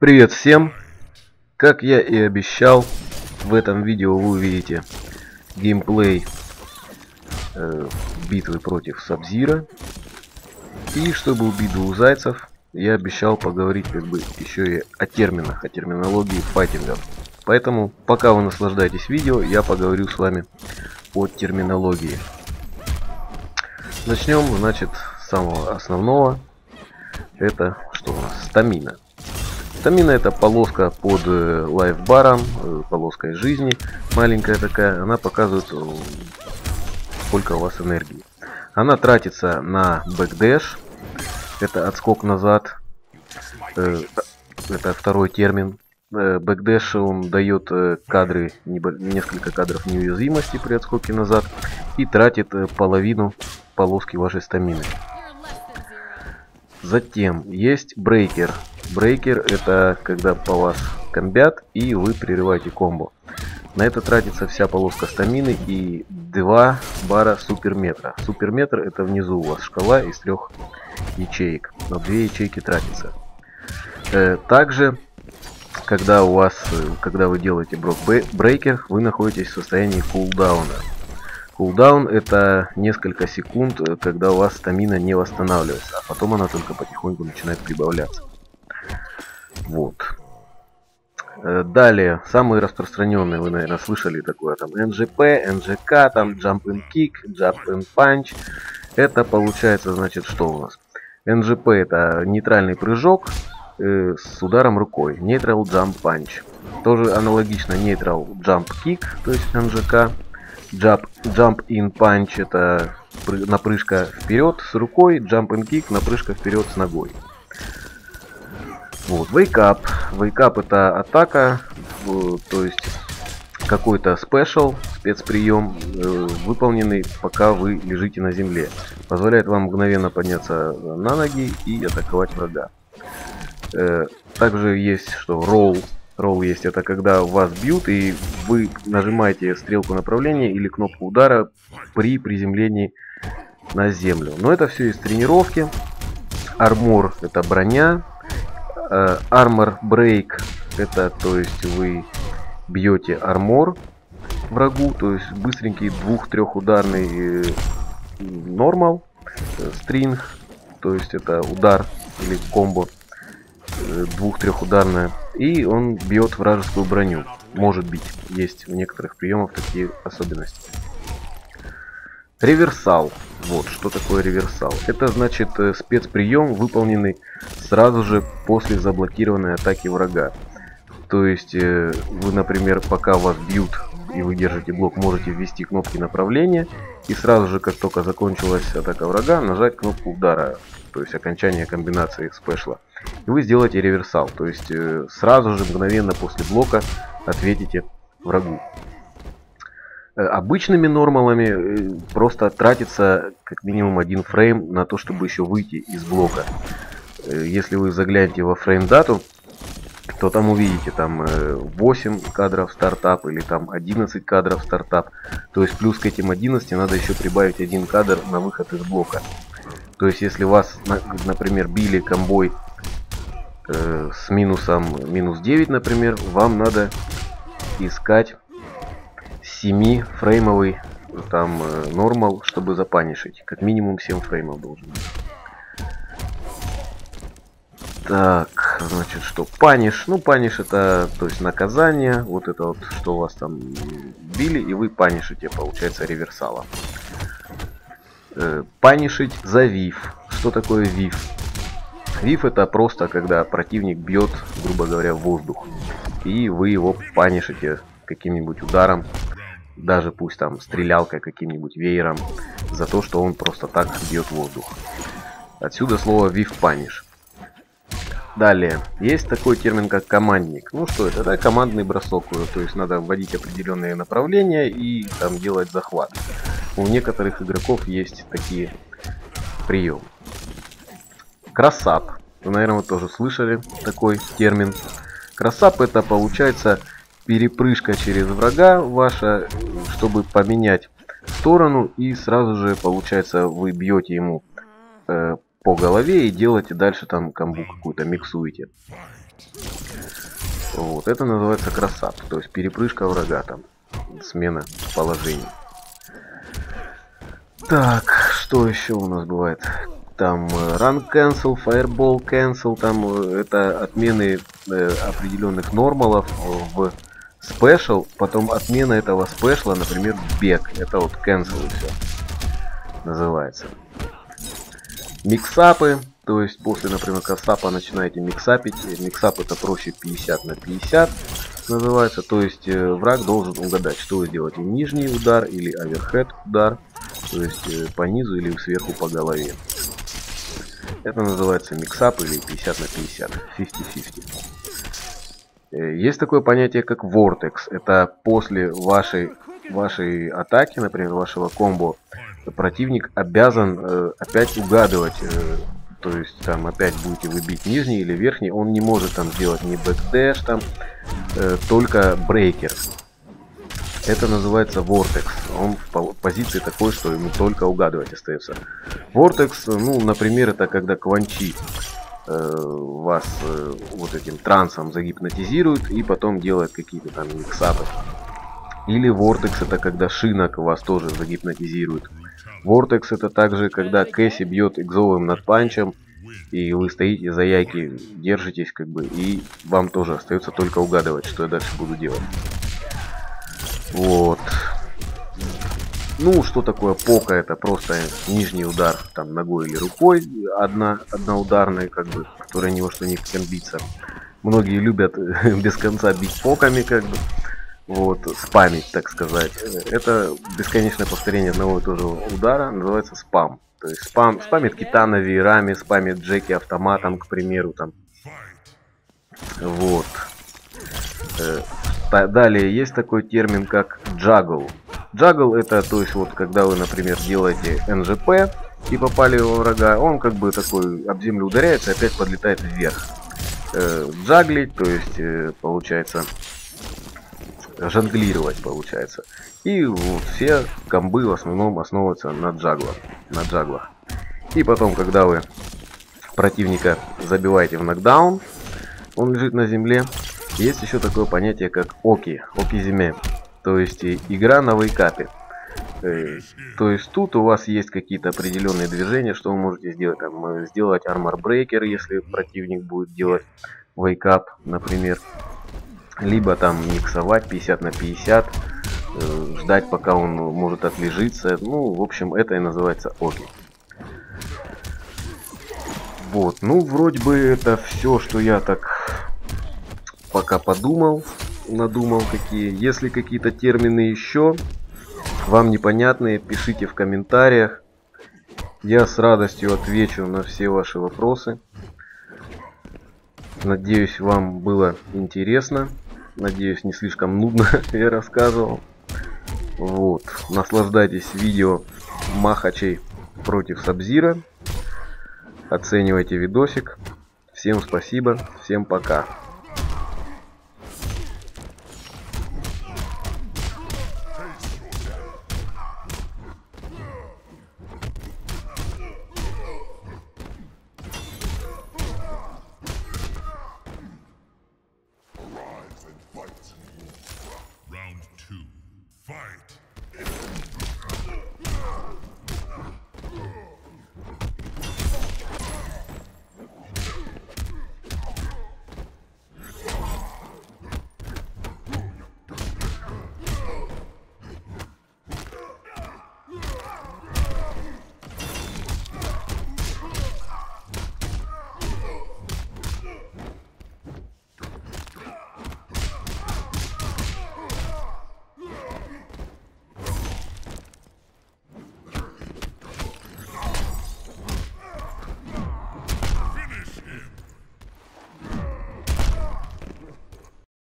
Привет всем! Как я и обещал, в этом видео вы увидите геймплей битвы против Сабзира. И чтобы убить двух зайцев, я обещал поговорить еще и о терминах, о терминологии файтингов. Поэтому, пока вы наслаждаетесь видео, я поговорю с вами о терминологии. Начнем, значит, с самого основного. Это что у нас? Стамина. Стамина — это полоска под лайфбаром, полоской жизни, маленькая такая. Она показывает, сколько у вас энергии. Она тратится на бэкдэш, это отскок назад, это второй термин. Бэкдэш, он дает кадры, несколько кадров неуязвимости при отскоке назад и тратит половину полоски вашей стамины. Затем есть брейкер. Брейкер — это когда по вас комбят и вы прерываете комбо. На это тратится вся полоска стамины и 2 бара суперметра. Суперметр — это внизу у вас шкала из 3 ячеек. На 2 ячейки тратится. Также, когда вы делаете брейкер, вы находитесь в состоянии кулдауна. Кулдаун — это несколько секунд, когда у вас стамина не восстанавливается, а потом она только потихоньку начинает прибавляться. Вот. Далее, самые распространенные, вы, наверное, слышали такое, там NGP, NGK, там Jump and Kick, Jump and Punch. Это получается, значит, что у нас? NGP — это нейтральный прыжок с ударом рукой. Neutral Jump Punch. Тоже аналогично Neutral Jump Kick, то есть NGK. Jump in Punch — это напрыжка вперед с рукой. Jump and Kick — напрыжка вперед с ногой. Вот, Wake Up. Wake Up — это атака, то есть какой-то спецприем, выполненный пока вы лежите на земле. Позволяет вам мгновенно подняться на ноги и атаковать врага. Также есть что? Roll. Roll есть, это когда вас бьют и вы нажимаете стрелку направления или кнопку удара при приземлении на землю. Но это все из тренировки. Armor — это броня. Armor Break — это, то есть, вы бьете армор врагу, то есть быстренький 2-3 нормал стринг, то есть это удар или комбо 2-3 и он бьет вражескую броню. Может быть, есть у некоторых приемов такие особенности. Реверсал. Вот что такое реверсал. Это значит спецприем, выполненный сразу же после заблокированной атаки врага. То есть вы, например, пока вас бьют и вы держите блок, можете ввести кнопки направления и сразу же, как только закончилась атака врага, нажать кнопку удара, то есть окончание комбинации спешла. И вы сделаете реверсал, то есть сразу же, мгновенно после блока ответите врагу. Обычными нормалами просто тратится как минимум 1 фрейм на то, чтобы еще выйти из блока. Если вы заглянете во фрейм дату, то там увидите там 8 кадров стартап или там 11 кадров стартап. То есть плюс к этим 11 надо еще прибавить 1 кадр на выход из блока. То есть если вас, например, били комбой с минусом -9, например, вам надо искать 7-фреймовый там нормал, чтобы запанишить. Как минимум 7 фреймов должен быть. Так, значит, что? Паниш. Ну, паниш — это, то есть, наказание. Вот это вот, что у вас там били, и вы панишите, получается, реверсалом. Панишить за вив. Что такое вив? Вив — это просто когда противник бьет, грубо говоря, в воздух. И вы его панишите каким-нибудь ударом. Даже пусть там стрелялкой, каким-нибудь веером. За то, что он просто так бьет в воздух. Отсюда слово вив паниш. Далее, есть такой термин, как командник. Ну что это? Это командный бросок. То есть надо вводить определенные направления и там делать захват. У некоторых игроков есть такие приемы. Кроссап. Вы, наверное, тоже слышали такой термин. Кроссап — это получается перепрыжка через врага ваша, чтобы поменять сторону, и сразу же, получается, вы бьете ему по голове и делаете дальше там комбу какую-то, миксуете. Вот, это называется кросап, то есть перепрыжка врага, там, смена положений. Так, что еще у нас бывает? Там run cancel, fireball cancel, там это отмены определенных нормалов в special, потом отмена этого спешла, например, бег. Это вот cancel все называется. Миксапы, то есть после, например, кросапа начинаете миксапить. Миксап это проще 50 на 50 называется, то есть враг должен угадать, что вы делаете: нижний удар или оверхед удар, то есть по низу или сверху по голове. Это называется миксап или 50 на 50, 50-50. Есть такое понятие как vortex. Это после вашей атаки, например, вашего комбо, противник обязан опять угадывать. То есть там опять будете вы бить нижний или верхний, он не может там сделать ни бэкдэш, там только брейкер. Это называется Vortex. Он в позиции такой, что ему только угадывать остается. Vortex, ну, например, это когда Кванчи вас вот этим трансом загипнотизирует и потом делает какие-то там миксапы. Или Vortex это когда Шинок вас тоже загипнотизирует. Vortex это также когда Кэсси бьет экзовым надпанчем, и вы стоите за яйки, держитесь как бы, и вам тоже остается только угадывать, что я дальше буду делать. Вот. Ну, что такое пока? Это просто нижний удар там ногой или рукой, одноударный, как бы, которая ни во что не комбится. Многие любят без конца бить поками, как бы. Вот, спамить, так сказать. Это бесконечное повторение одного и того же удара, называется спам. То есть спамит китана веерами, спамит Джеки автоматом, к примеру, там. Вот. Далее есть такой термин как джагл. Джагл это, то есть, вот когда вы, например, делаете НЖП и попали во врага, он как бы такой об землю ударяется и опять подлетает вверх. Джаглить, то есть, получается, жонглировать, получается. И вот все комбы в основном основываются на джаглах. И потом, когда вы противника забиваете в нокдаун, он лежит на земле. Есть еще такое понятие как окизиме, то есть игра на вейкапе. То есть тут у вас есть какие-то определенные движения, что вы можете сделать. Там, сделать армор брейкер, если противник будет делать вейкап, например. Либо там миксовать 50 на 50, ждать пока он может отлежиться. Ну, в общем, это и называется оки. Вот, ну, вроде бы это все, что я так пока надумал какие. Если какие-то термины еще вам непонятные, пишите в комментариях. Я с радостью отвечу на все ваши вопросы. Надеюсь, вам было интересно. Надеюсь, не слишком нудно я рассказывал. Вот, наслаждайтесь видео Махачей против Сабзира. Оценивайте видосик. Всем спасибо, всем пока.